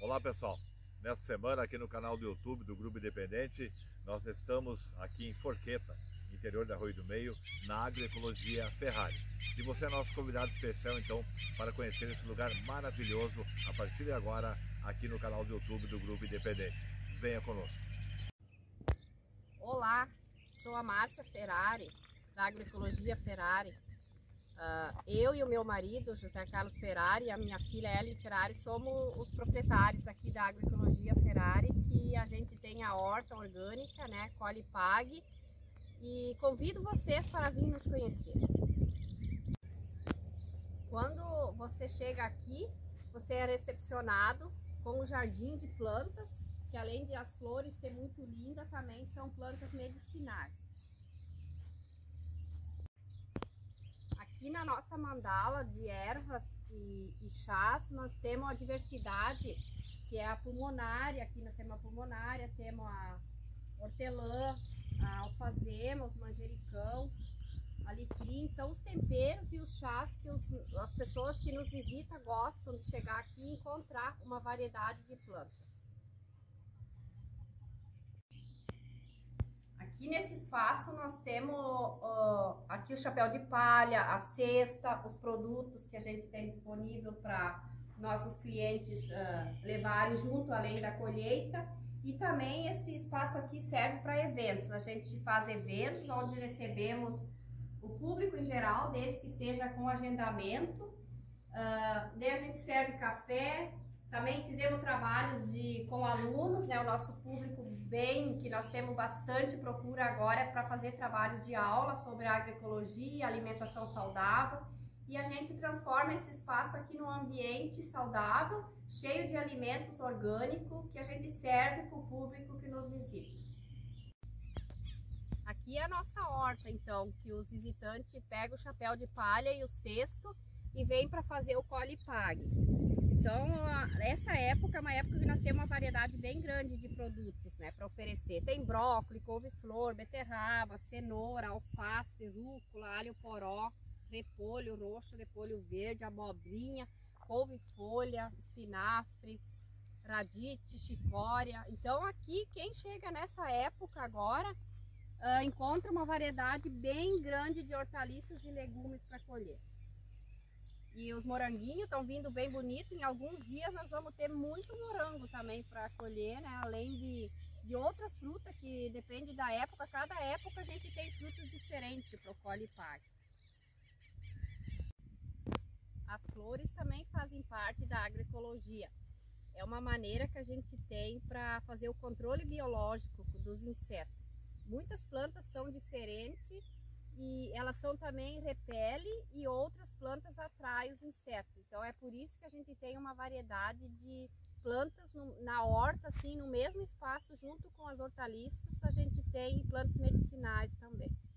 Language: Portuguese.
Olá pessoal, nessa semana aqui no canal do YouTube do Grupo Independente, nós estamos aqui em Forqueta, interior da Arroio do Meio, na Agroecologia Ferrari. E você é nosso convidado especial então para conhecer esse lugar maravilhoso a partir de agora aqui no canal do YouTube do Grupo Independente. Venha conosco. Olá, sou a Márcia Ferrari, da Agroecologia Ferrari. Eu e o meu marido, José Carlos Ferrari, e a minha filha Ellen Ferrari, somos os proprietários aqui da Agroecologia Ferrari, que a gente tem a horta orgânica, né, Colhe e Pague, e convido vocês para vir nos conhecer. Quando você chega aqui, você é recepcionado com um jardim de plantas, que além de as flores ser muito linda, também são plantas medicinais. Aqui na nossa mandala de ervas e chás, nós temos a diversidade, que é a pulmonária. Aqui nós temos a pulmonária, temos a hortelã, a alfazema, os manjericão, alecrim. São os temperos e os chás que as pessoas que nos visitam gostam de chegar aqui e encontrar uma variedade de plantas. Aqui nesse espaço nós temos aqui o chapéu de palha, a cesta, os produtos que a gente tem disponível para nossos clientes levarem junto além da colheita. E também esse espaço aqui serve para eventos. A gente faz eventos onde recebemos o público em geral, desde que seja com agendamento. Daí a gente serve café. Também fizemos trabalhos com alunos, né? O nosso público que nós temos bastante procura agora é para fazer trabalhos de aula sobre agroecologia e alimentação saudável. E a gente transforma esse espaço aqui num ambiente saudável, cheio de alimentos orgânicos, que a gente serve para o público que nos visita. Aqui é a nossa horta, então, que os visitantes pegam o chapéu de palha e o cesto e vêm para fazer o Colhe e Pague. Então, essa época é uma época que nós temos uma variedade bem grande de produtos, né, para oferecer. Tem brócolis, couve-flor, beterraba, cenoura, alface, rúcula, alho-poró, repolho roxo, repolho verde, abobrinha, couve-folha, espinafre, radite, chicória. Então, aqui, quem chega nessa época agora, encontra uma variedade bem grande de hortaliças e legumes para colher. E os moranguinhos estão vindo bem bonito. Em alguns dias nós vamos ter muito morango também para colher, né? Além de outras frutas que depende da época. Cada época a gente tem frutas diferentes para o Colhe e Pague. As flores também fazem parte da agroecologia. É uma maneira que a gente tem para fazer o controle biológico dos insetos. Muitas plantas são diferentes e elas são também repele e outras plantas atraem os insetos. Então é por isso que a gente tem uma variedade de plantas na horta, assim, no mesmo espaço, junto com as hortaliças, a gente tem plantas medicinais também.